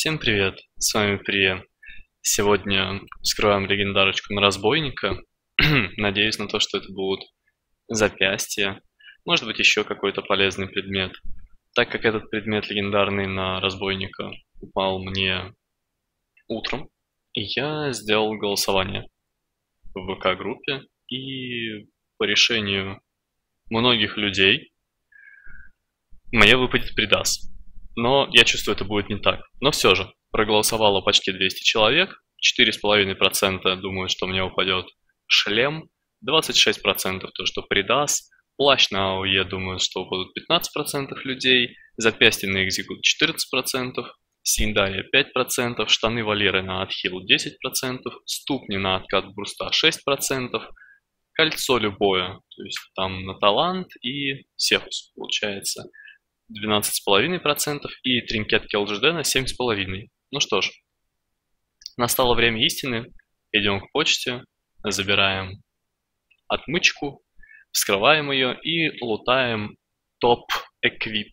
Всем привет, с вами Прия. Сегодня вскроем легендарочку на разбойника. Надеюсь на то, что это будут запястья, может быть еще какой-то полезный предмет. Так как этот предмет легендарный на разбойника упал мне утром, я сделал голосование в ВК-группе, и по решению многих людей мне выпадет придас. Но я чувствую, это будет не так. Но все же, проголосовало почти 200 человек, 4,5% думают, что мне упадет шлем, 26% то, что придас, плащ на АОЕ думают, что упадут 15% людей, запястье на экзекут 14%, синдария 5%, штаны Валеры на отхил 10%, ступни на откат бруста 6%, кольцо любое, то есть там на талант и сефус получается 12,5% и тринкет Келдждена 7,5%. Ну что ж, настало время истины. Идем к почте, забираем отмычку, вскрываем ее и лутаем топ-эквип.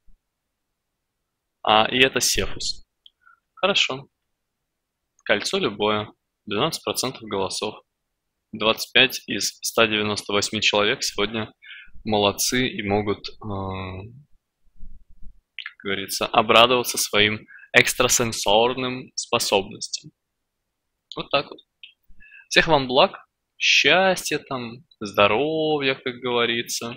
И это Сефус. Хорошо. Кольцо любое. 12% голосов. 25 из 198 человек сегодня молодцы и могут, как говорится, обрадоваться своим экстрасенсорным способностям. Вот так вот. Всех вам благ, счастья там, здоровья, как говорится.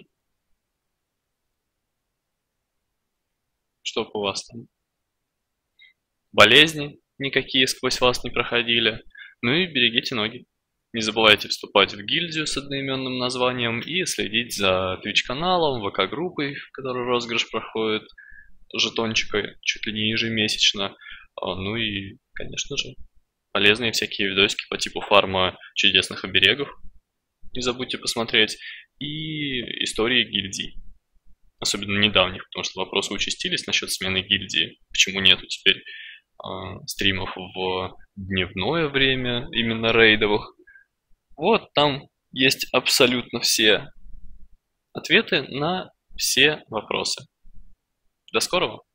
Чтоб у вас там болезни никакие сквозь вас не проходили. Ну и берегите ноги. Не забывайте вступать в гильдию с одноименным названием и следить за Twitch-каналом, ВК-группой, в которой розыгрыш проходит жетончика чуть ли не ежемесячно. Ну и, конечно же, полезные всякие видосики по типу фарма чудесных оберегов. Не забудьте посмотреть. И истории гильдий. Особенно недавних, потому что вопросы участились насчет смены гильдии. Почему нету теперь стримов в дневное время, именно рейдовых. Вот там есть абсолютно все ответы на все вопросы. До скорого!